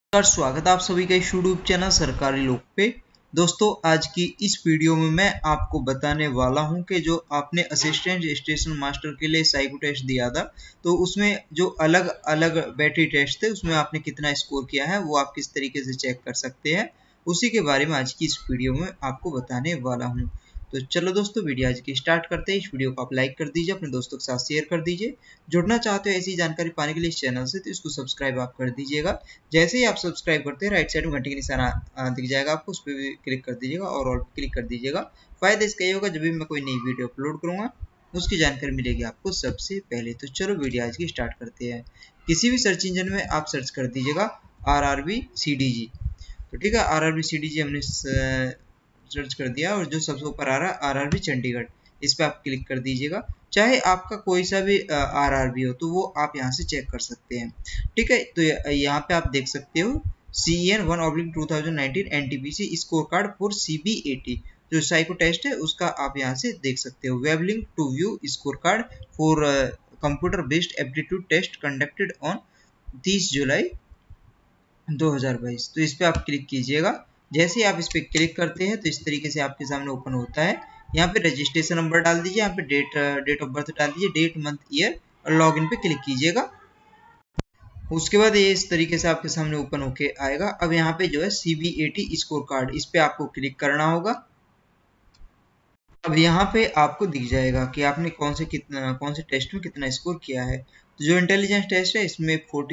स्वागत है आप सभी का इस यूट्यूब चैनल सरकारी लोग पे। दोस्तों आज की इस वीडियो में मैं आपको बताने वाला हूं कि जो आपने असिस्टेंट स्टेशन मास्टर के लिए साइको टेस्ट दिया था, तो उसमें जो अलग अलग बैटरी टेस्ट थे उसमें आपने कितना स्कोर किया है वो आप किस तरीके से चेक कर सकते हैं, उसी के बारे में आज की इस वीडियो में आपको बताने वाला हूँ। तो चलो दोस्तों वीडियो आज की स्टार्ट करते हैं। इस वीडियो को आप लाइक कर दीजिए, अपने दोस्तों के साथ शेयर कर दीजिए। जुड़ना चाहते हो ऐसी जानकारी पाने के लिए इस चैनल से तो इसको सब्सक्राइब आप कर दीजिएगा। जैसे ही आप सब्सक्राइब करते हैं राइट साइड में घंटे का निशान दिख जाएगा आपको, उस पर भी क्लिक कर दीजिएगा और ऑल क्लिक कर दीजिएगा। फायदा इसका ये होगा जब भी मैं कोई नई वीडियो अपलोड करूंगा उसकी जानकारी मिलेगी आपको सबसे पहले। तो चलो वीडियो आज की स्टार्ट करते हैं। किसी भी सर्च इंजन में आप सर्च कर दीजिएगा RRB-CDG। तो ठीक है, RRB-CDG हमने सर्च कर दिया और जो सबसे ऊपर आ रहा है RRB चंडीगढ़, इस पे आप क्लिक कर दीजिएगा। चाहे आपका कोई सा भी RRB हो तो वो आप यहाँ से चेक कर सकते हैं। ठीक है, तो यहाँ पे आप देख सकते हो CEN 1/2019 NTPC score card for CB80 जो साइको टेस्ट है उसका आप यहाँ से देख सकते हो। Web link to view score card for computer based aptitude test conducted on 30 July 2022। तो इस पे आप क्लिक कीजिएगा। जैसे ही आप इस पे क्लिक करते हैं तो इस तरीके से आपके सामने ओपन होता है। यहाँ पे रजिस्ट्रेशन नंबर डाल दीजिए, यहाँ पे डेट ऑफ बर्थ डाल दीजिए, डेट मंथ ईयर और लॉगिन पे क्लिक कीजिएगा। उसके बाद ये इस तरीके से आपके सामने ओपन होके आएगा। अब यहाँ पे जो है CB80 स्कोर कार्ड, इस पे आपको क्लिक करना होगा। अब यहाँ पे आपको दिख जाएगा कि आपने कौन से टेस्ट में कितना स्कोर किया है। तो जो इंटेलिजेंस टेस्ट है इसमें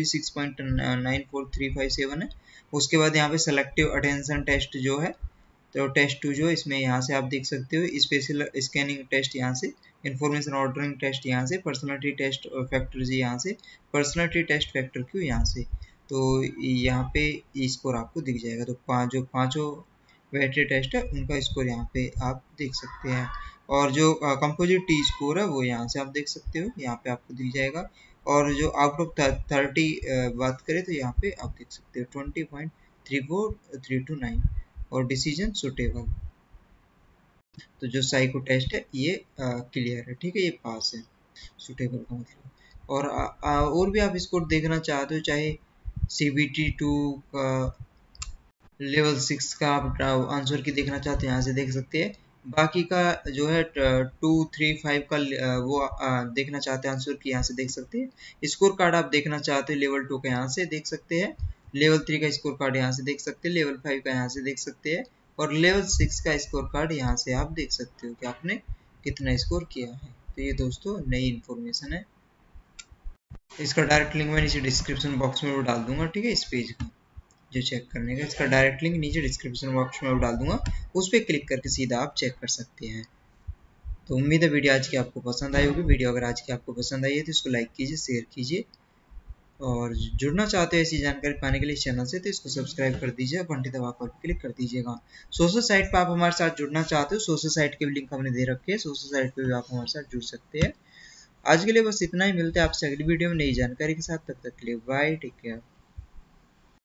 46.94357 है। उसके बाद यहाँ पे सेलेक्टिव अटेंशन टेस्ट जो है, तो टेस्ट 2 जो है इसमें यहाँ से आप देख सकते हो। स्पेशल स्कैनिंग टेस्ट यहाँ से, इंफॉर्मेशन ऑर्डरिंग टेस्ट यहाँ से, पर्सनालिटी टेस्ट फैक्टर जी यहाँ से, पर्सनालिटी टेस्ट फैक्टर क्यू यहाँ से। तो यहाँ पे स्कोर आपको दिख जाएगा। तो पांचों बैटरी टेस्ट है उनका स्कोर यहाँ पे आप देख सकते हैं। और जो कंपोजिट टी स्कोर है वो यहाँ से आप देख सकते हो, यहाँ पे आपको दिख जाएगा। और जो आउट ऑफ 30 बात करें तो यहाँ पे आप देख सकते हो 20.34329 और डिसीजन सुटेबल। तो जो साइको टेस्ट है ये क्लियर है, ठीक है, ये पास है, सुटेबल का मतलब। और भी आप स्कोर देखना चाहते हो, चाहे CBT2 का लेवल 6 का आप आंसर की देखना चाहते हैं यहाँ से देख सकते हैं। बाकी का जो है 2, 3, 5 का वो देखना चाहते हैं आंसर की यहाँ से देख सकते हैं। स्कोर कार्ड आप देखना चाहते हैं लेवल 2 का यहाँ से देख सकते हैं, लेवल 3 का स्कोर कार्ड यहाँ से देख सकते हैं, लेवल 5 का यहाँ से देख सकते हैं और लेवल 6 का स्कोर कार्ड यहाँ से आप देख सकते हो कि आपने कितना स्कोर किया है। तो ये दोस्तों नई इन्फॉर्मेशन है। इसका डायरेक्ट लिंक मैं नीचे डिस्क्रिप्शन बॉक्स में डाल दूंगा, ठीक है। इस पेज का जो चेक करने का, इसका डायरेक्ट लिंक नीचे डिस्क्रिप्शन बॉक्स में डाल दूंगा, उस पर क्लिक करके सीधा आप चेक कर सकते हैं। तो उम्मीद है वीडियो आज की आपको पसंद आई होगी। वीडियो अगर आज की आपको पसंद आई है तो इसको लाइक कीजिए, शेयर कीजिए और जुड़ना चाहते हो ऐसी जानकारी पाने के लिए चैनल से तो इसको सब्सक्राइब कर दीजिए, घंटी दबा कर क्लिक कर दीजिएगा। सोशल साइट पर आप हमारे साथ जुड़ना चाहते हो, सोशल साइट के भी लिंक हमने दे रखे हैं, सोशल साइट पर भी आप हमारे साथ जुड़ सकते हैं। आज के लिए बस इतना ही, मिलते हैं आपसे अगली वीडियो में नई जानकारी के साथ। तब तक के लिए बाय, टेक केयर।